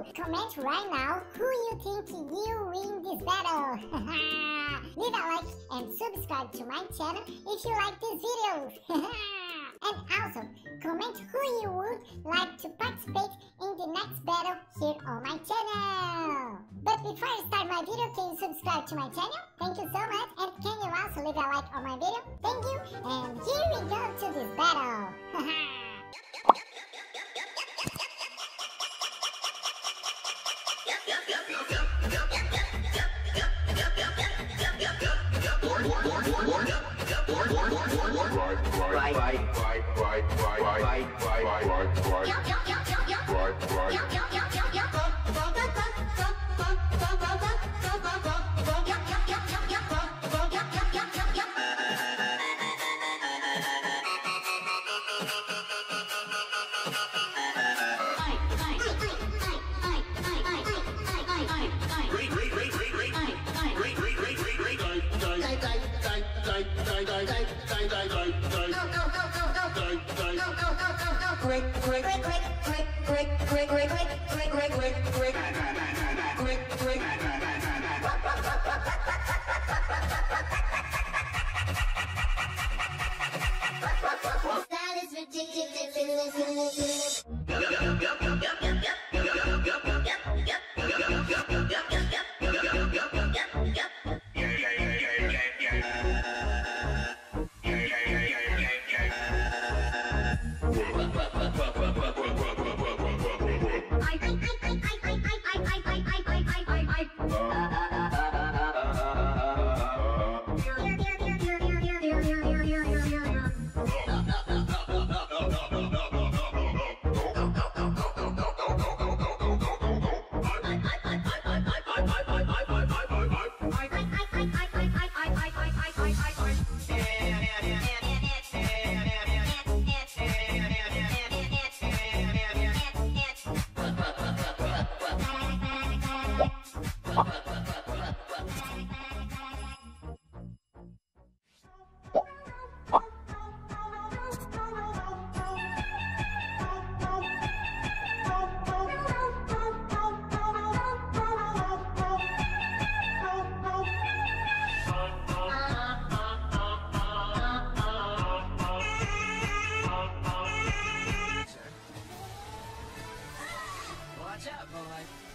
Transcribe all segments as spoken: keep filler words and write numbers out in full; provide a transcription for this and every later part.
So comment right now who you think will win this battle. Leave a like and subscribe to my channel if you like these videos. And also comment who you would like to participate in the next battle here on my channel. But before I start my video, can you subscribe to my channel? Thank you so much. And can you also leave a like on my video? Thank you. And here we go to this battle. Right, right, right, right, right, right, right, right, right, Quick, quick, quick, quick, quick, quick, quick, quick, quick, quick, quick, quick, quick, quick. That is ridiculous. Watch out, boy.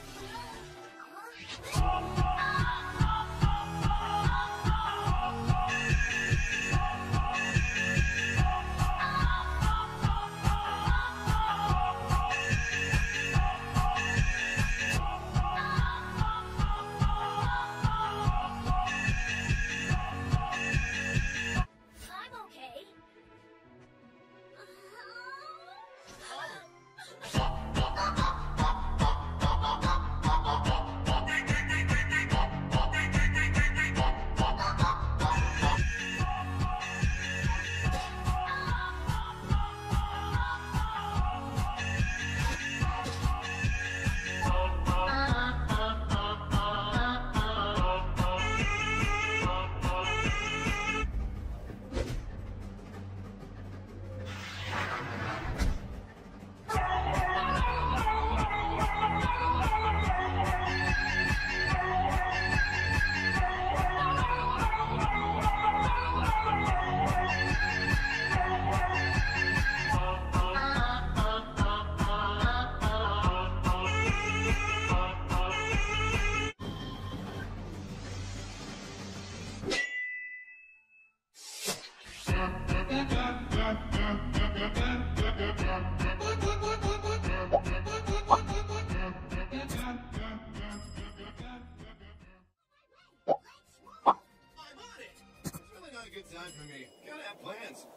Time for me. Gotta have plans.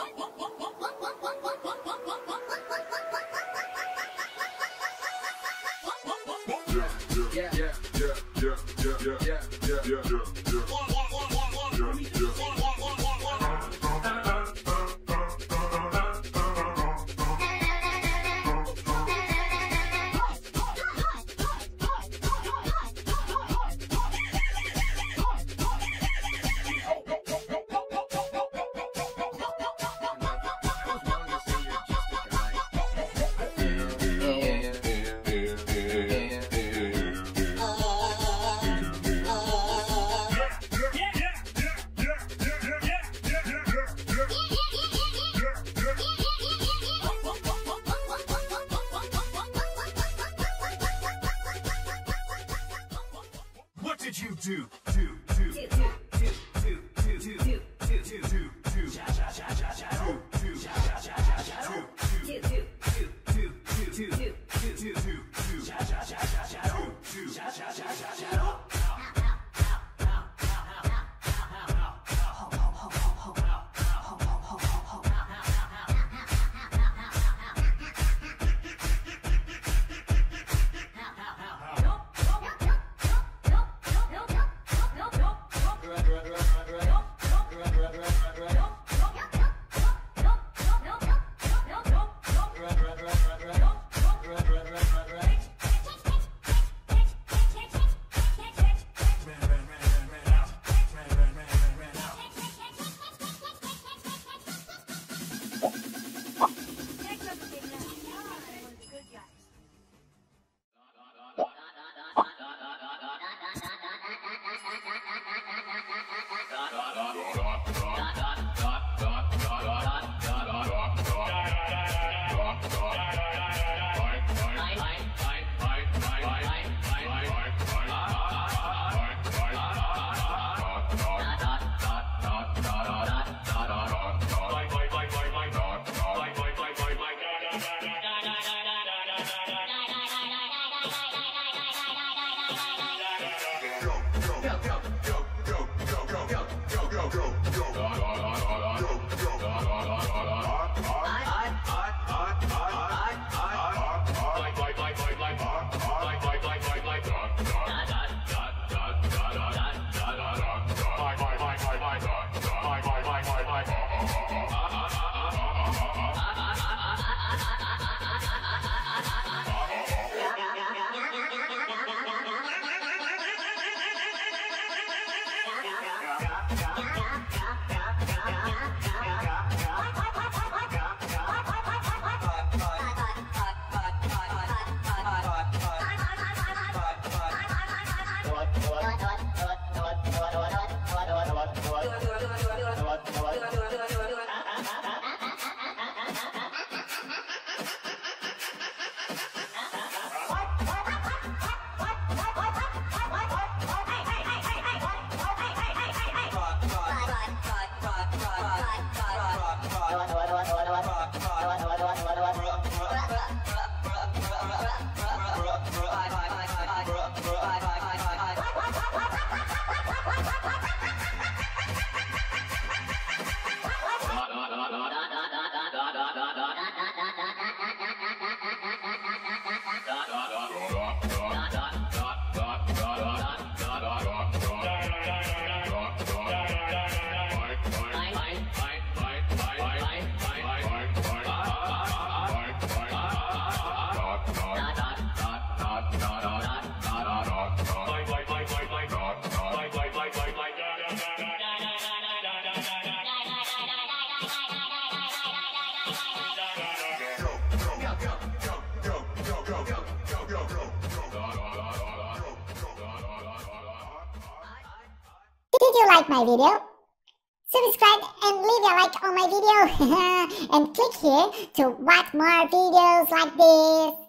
Yeah, yeah, yeah, yeah, yeah, yeah, yeah, yeah, yeah, yeah. Yeah. Did you like my video? Subscribe and leave a like on my video and click here to watch more videos like this.